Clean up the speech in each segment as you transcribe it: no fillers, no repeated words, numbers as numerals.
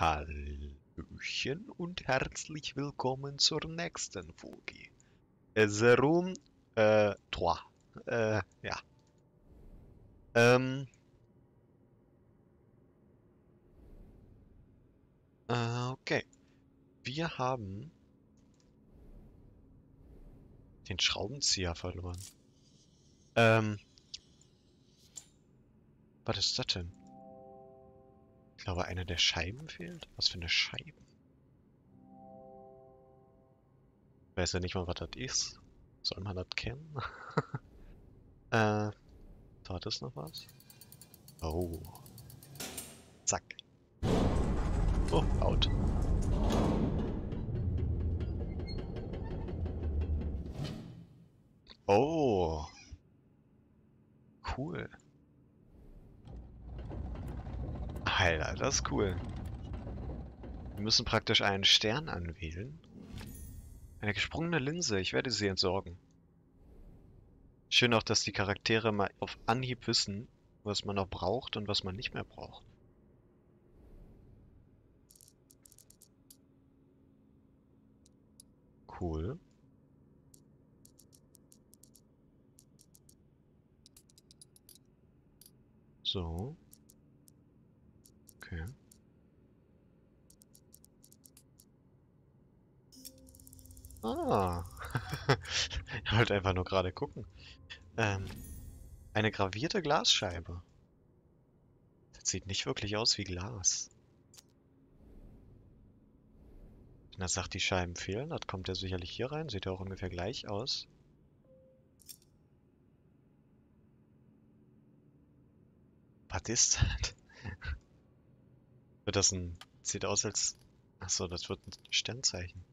Hallöchen und herzlich willkommen zur nächsten Folge. The Room 3. Ja. Ähm, okay. Wir haben den Schraubenzieher verloren. Ähm, was ist das denn? Ich glaube, eine der Scheiben fehlt. Was für eine Scheibe? Ich weiß ja nicht mal, was das ist. Soll man das kennen? Da ist noch was. Oh. Zack. Oh, out. Oh. Cool. Alter, das ist cool. Wir müssen praktisch einen Stern anwählen. Eine gesprungene Linse, ich werde sie entsorgen. Schön auch, dass die Charaktere mal auf Anhieb wissen, was man noch braucht und was man nicht mehr braucht. Cool. So. Okay. Ah. Ich wollte einfach nur gerade gucken. Ähm, eine gravierte Glasscheibe. Das sieht nicht wirklich aus wie Glas. Wenn er sagt, die Scheiben fehlen, das kommt ja sicherlich hier rein. Sieht ja auch ungefähr gleich aus. Was ist das? Wird das ein... Sieht aus als... Achso, das wird ein Sternzeichen.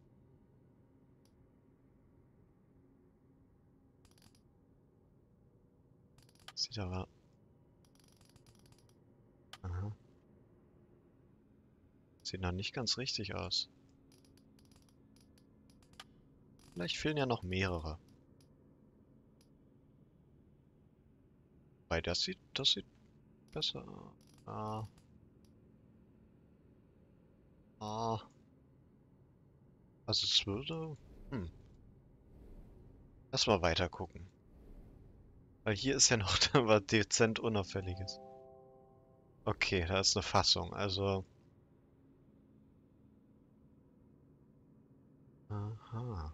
Sieht aber... Aha. Sieht noch nicht ganz richtig aus. Vielleicht fehlen ja noch mehrere. Weil das sieht besser aus. Ah. Ah. Also es würde... Erstmal weiter gucken. Weil hier ist ja noch was dezent Unauffälliges. Okay, da ist eine Fassung, also... Aha.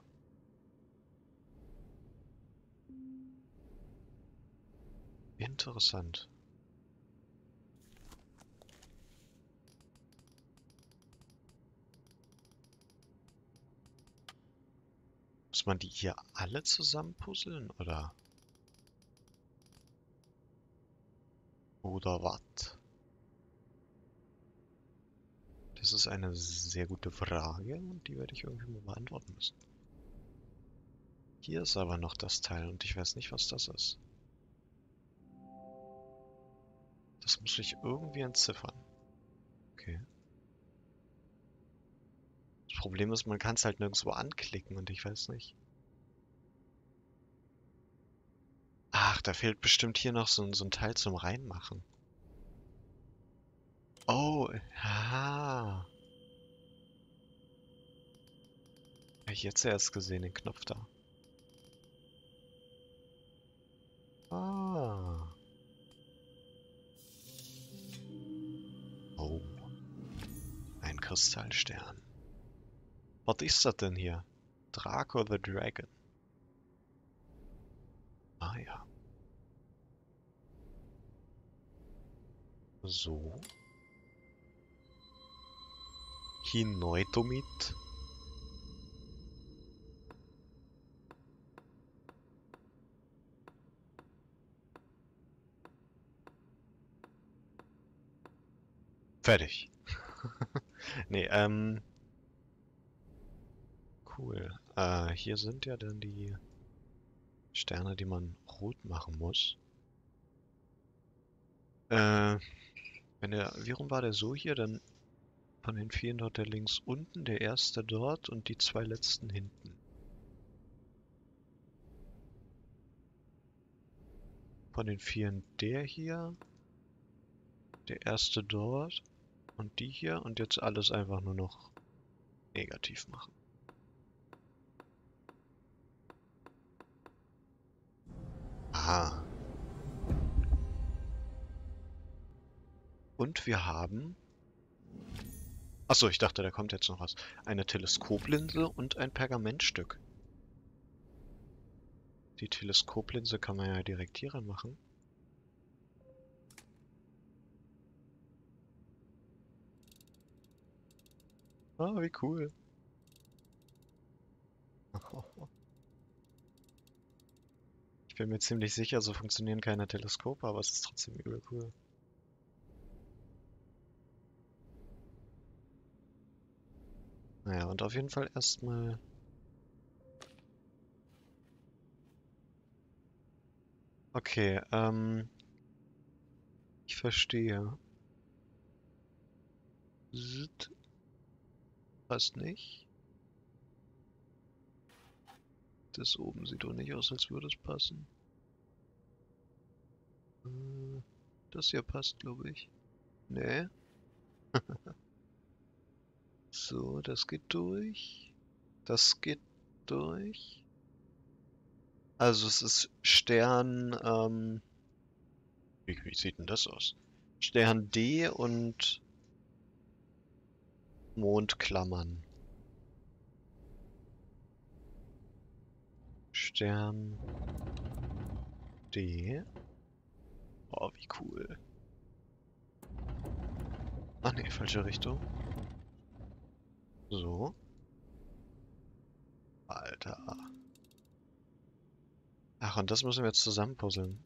Interessant. Muss man die hier alle zusammen puzzeln, oder? Oder was? Das ist eine sehr gute Frage und die werde ich irgendwie mal beantworten müssen. Hier ist aber noch das Teil und ich weiß nicht, was das ist. Das muss ich irgendwie entziffern. Okay. Das Problem ist, man kann es halt nirgendwo anklicken und ich weiß nicht. Ach, da fehlt bestimmt hier noch so ein Teil zum Reinmachen. Oh, haha. Habe ich jetzt erst gesehen, den Knopf da. Ah. Oh, ein Kristallstern. Was ist das denn hier? Draco the Dragon. Ah ja. So. Hineutomit. Fertig. Nee, cool. Hier sind ja dann die Sterne, die man rot machen muss. Wie rum war der so hier? Dann von den vielen dort der links unten, der erste dort und die zwei letzten hinten. Von den vielen der hier, der erste dort Und die hier und jetzt alles einfach nur noch negativ machen. Ah. Und wir haben... Achso, ich dachte, da kommt jetzt noch was. Eine Teleskoplinse und ein Pergamentstück. Die Teleskoplinse kann man ja direkt hier ranmachen. Ah, wie cool. Ich bin mir ziemlich sicher, so funktionieren keine Teleskope, aber es ist trotzdem übel cool. Naja, und auf jeden Fall erstmal... Okay, ich verstehe. Zzt, passt nicht. Das oben sieht doch nicht aus, als würde es passen. Das hier passt, glaube ich. Nee. So, das geht durch. Das geht durch. Also es ist Stern, wie sieht denn das aus? Stern D und Mondklammern. Stern D. Oh, wie cool. Ach nee, falsche Richtung. So. Alter. Ach, und das müssen wir jetzt zusammenpuzzeln.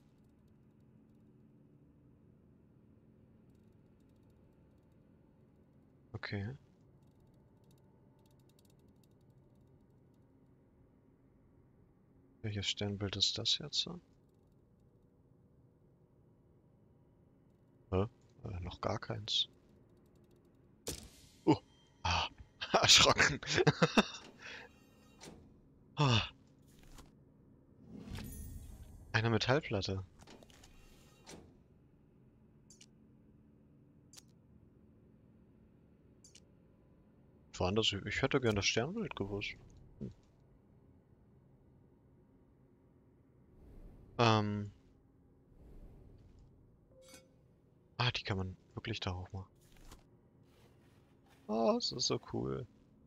Okay. Welches Sternbild ist das jetzt? Hä? Noch gar keins. Oh. Ah. Erschrocken. Ah. Eine Metallplatte. War das? Ich hätte gern das Sternbild gewusst. Hm. Ähm. Ah, die kann man wirklich da hoch machen. Oh, das ist so cool.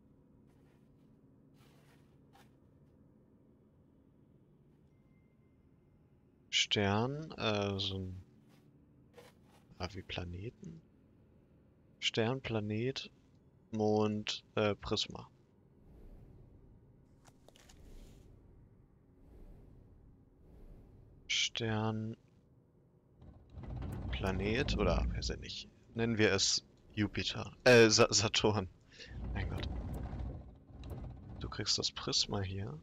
Stern, so ein... Ah, wie Planeten? Stern, Planet, Mond, Prisma. Stern, Planet, oder, weiß ich nicht. Nennen wir es Jupiter. Saturn. Mein Gott. Du kriegst das Prisma hier.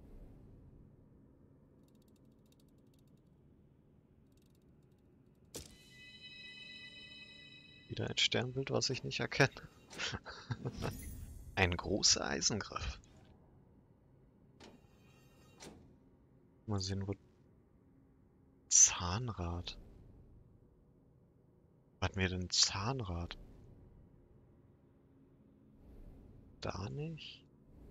Wieder ein Sternbild, was ich nicht erkenne. Ein großer Eisengriff. Mal sehen, wo... Zahnrad. Was hat mir denn Zahnrad? Da nicht?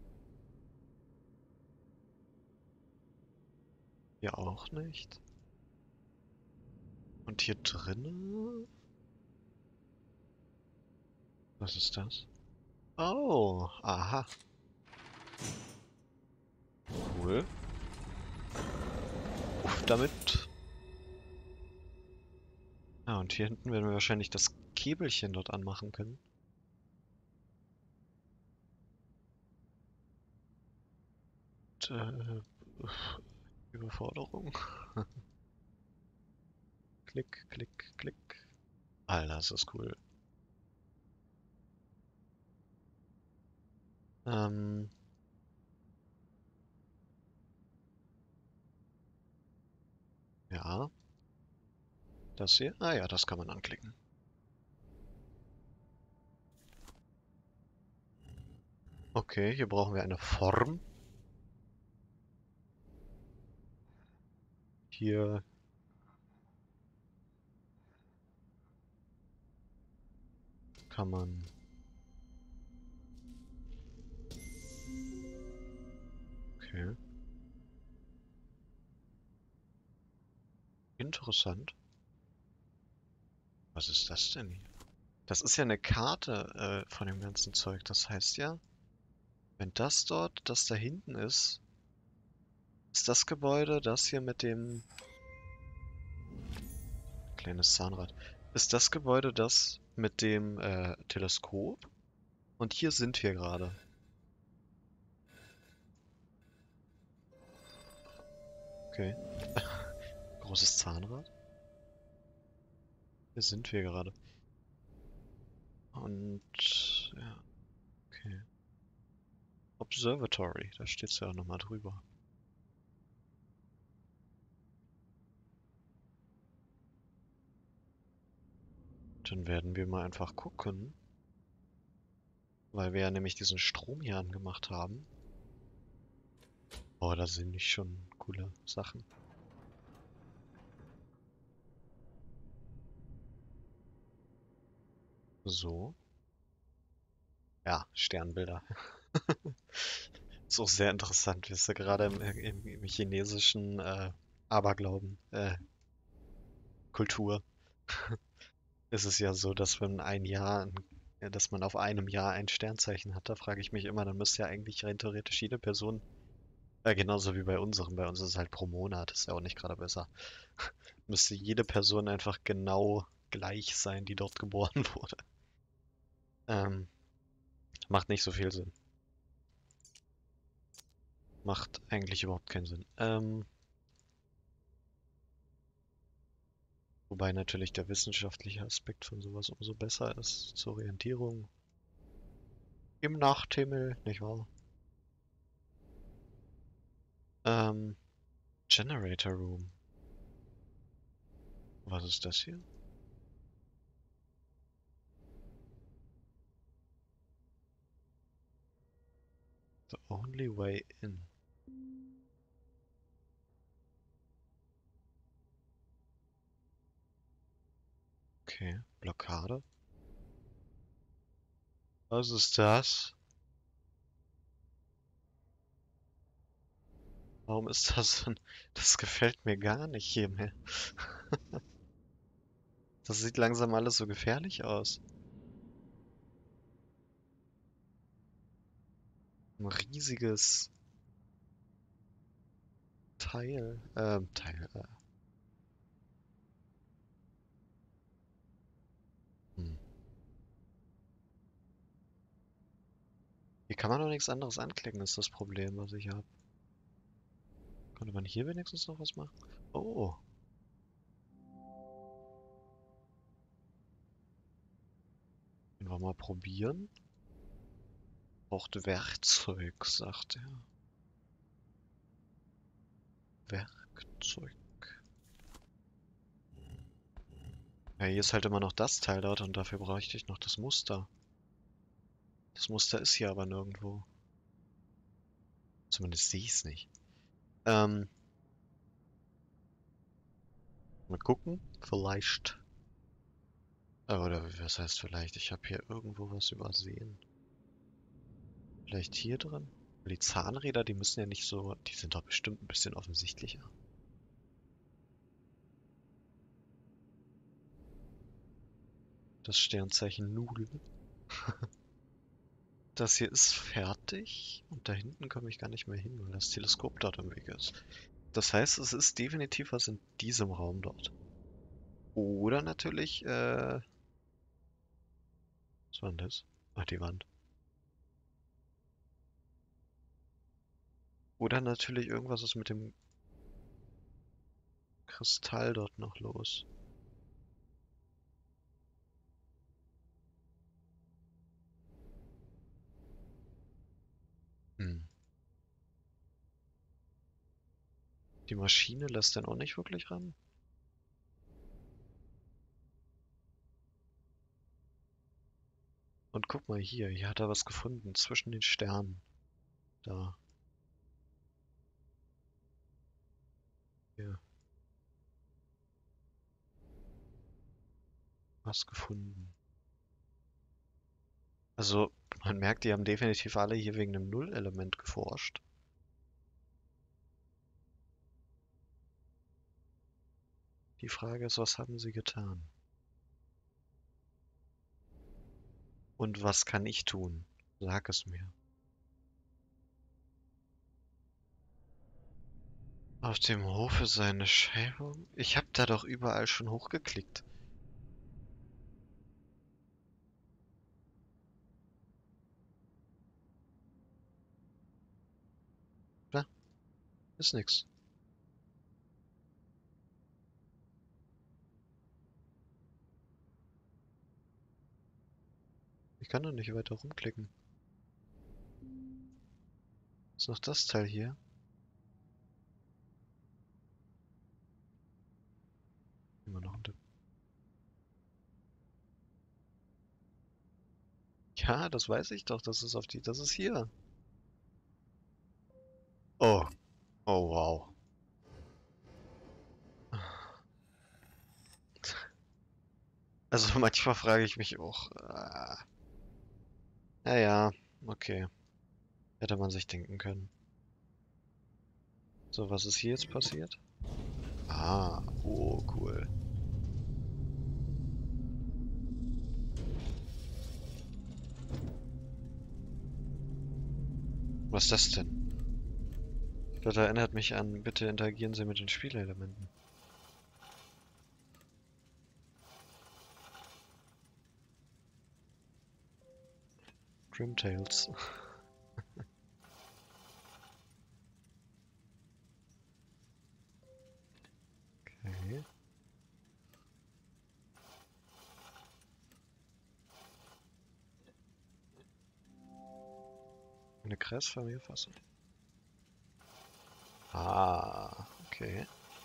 Hier auch nicht? Und hier drinnen? Was ist das? Oh, aha. Cool. Uff, damit. Ah, und hier hinten werden wir wahrscheinlich das Käbelchen dort anmachen können. Und, Überforderung. Klick, klick, klick. Alter, das ist cool. Ähm, ja. Das hier? Ah ja, das kann man anklicken. Okay, hier brauchen wir eine Form. Hier kann man... Okay. Interessant. Was ist das denn hier? Das ist ja eine Karte von dem ganzen Zeug. Das heißt ja, wenn das dort, das da hinten ist das Gebäude, das hier mit dem... Kleines Zahnrad. Ist das Gebäude das mit dem Teleskop? Und hier sind wir gerade. Okay. Großes Zahnrad. Hier sind wir gerade. Und ja, okay. Observatory, da steht's ja auch nochmal drüber. Dann werden wir mal einfach gucken, weil wir ja nämlich diesen Strom hier angemacht haben. Oh, da sind nicht schon coole Sachen. So. Ja, Sternbilder. Ist auch sehr interessant, wie es da gerade im chinesischen Aberglauben, Kultur, ist es ja so, dass wenn ein Jahr, dass man auf einem Jahr ein Sternzeichen hat. Da frage ich mich immer, dann müsste ja eigentlich rein theoretisch jede Person, genauso wie bei unserem, bei uns ist es halt pro Monat, ist ja auch nicht gerade besser, müsste jede Person einfach genau gleich sein, die dort geboren wurde. Ähm, macht nicht so viel Sinn. Macht eigentlich überhaupt keinen Sinn. Wobei natürlich der wissenschaftliche Aspekt von sowas umso besser ist zur Orientierung im Nachthimmel, nicht wahr? Ähm, Generator Room. Was ist das hier? The only way in. Okay, Blockade. Was ist das? Warum ist das denn? Das gefällt mir gar nicht hier mehr. Das sieht langsam alles so gefährlich aus. Ein riesiges Teil. Hm. Hier kann man doch nichts anderes anklicken, ist das Problem, was ich habe. Konnte man hier wenigstens noch was machen? Oh, können wir mal probieren. Braucht Werkzeug, sagt er. Werkzeug. Ja, hier ist halt immer noch das Teil dort und dafür bräuchte ich noch das Muster. Das Muster ist hier aber nirgendwo. Zumindest sehe ich es nicht. Ähm, mal gucken. Vielleicht. Oder was heißt vielleicht? Ich habe hier irgendwo was übersehen. Vielleicht hier drin? Die Zahnräder, die müssen ja nicht so. Die sind doch bestimmt ein bisschen offensichtlicher. Das Sternzeichen Nudel. Das hier ist fertig. Und da hinten komme ich gar nicht mehr hin, weil das Teleskop dort im Weg ist. Das heißt, es ist definitiv was in diesem Raum dort. Oder natürlich, was war denn das? Ach, die Wand. Oder natürlich irgendwas ist mit dem Kristall dort noch los. Hm. Die Maschine lässt dann auch nicht wirklich ran. Und guck mal hier hat er was gefunden zwischen den Sternen. Da, hier, was gefunden. Also, man merkt, die haben definitiv alle hier wegen einem Nullelement geforscht. Die Frage ist, was haben sie getan? Und was kann ich tun? Sag es mir. Auf dem Hofe seine Scheibe? Ich hab da doch überall schon hochgeklickt. Da, ist nix. Ich kann doch nicht weiter rumklicken. Ist noch das Teil hier? Immer noch ein Tipp. Ja, das weiß ich doch. Das ist auf die. Das ist hier. Oh. Oh, wow. Also manchmal frage ich mich auch. Naja, okay. Hätte man sich denken können. So, was ist hier jetzt passiert? Ah, oh, cool. Was ist das denn? Das erinnert mich an, bitte interagieren Sie mit den Spielelementen. Grimtales. Okay. Eine kreisförmige Fassung. Ah, okay.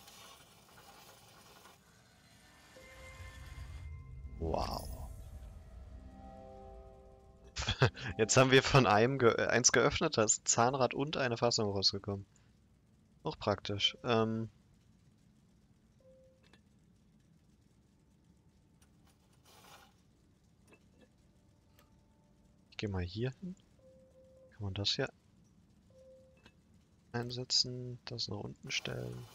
Wow. Jetzt haben wir von einem eins geöffnet, da ist ein Zahnrad und eine Fassung rausgekommen. Auch praktisch. Ich gehe mal hier hin. Kann man das hier einsetzen? Das nach unten stellen.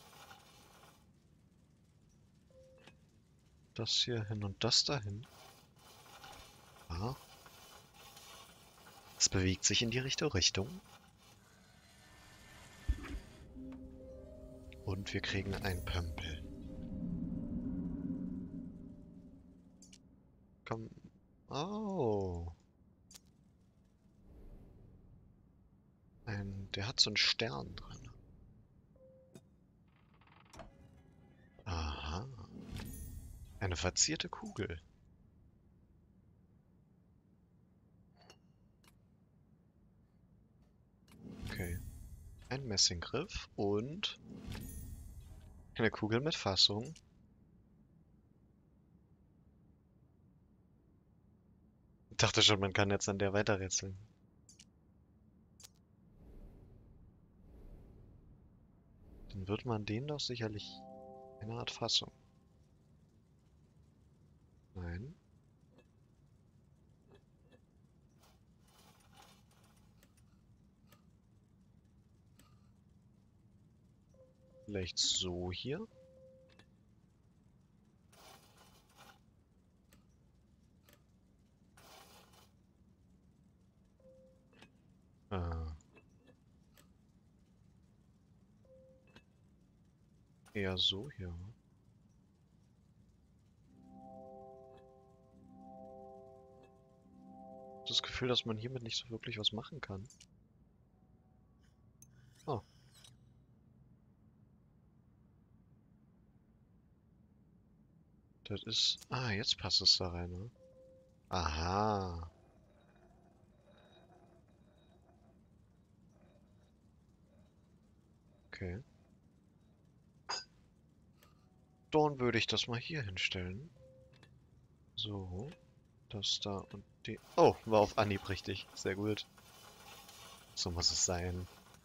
Das hier hin und das dahin. Ah. Es bewegt sich in die richtige Richtung. Und wir kriegen ein Pömpel. Komm. Oh. Der hat so einen Stern drin. Aha. Eine verzierte Kugel. Okay. Ein Messinggriff und eine Kugel mit Fassung. Ich dachte schon, man kann jetzt an der weiterrätseln. Dann wird man den doch sicherlich eine Art Fassung. Nein. Vielleicht so hier. Ah. Eher so hier. Das Gefühl, dass man hiermit nicht so wirklich was machen kann. Oh. Das ist... Ah, jetzt passt es da rein, ne? Aha. Okay. Dann würde ich das mal hier hinstellen. So. Das da und die... Oh, war auf Anhieb richtig. Sehr gut. So muss es sein.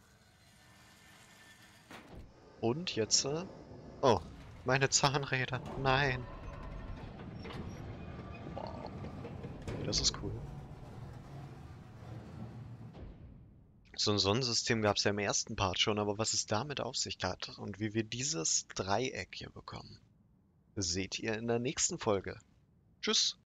Und jetzt... Oh, meine Zahnräder. Nein. Wow. Das ist cool. So ein Sonnensystem gab es ja im ersten Part schon, aber was es damit auf sich hat und wie wir dieses Dreieck hier bekommen, seht ihr in der nächsten Folge. Tschüss!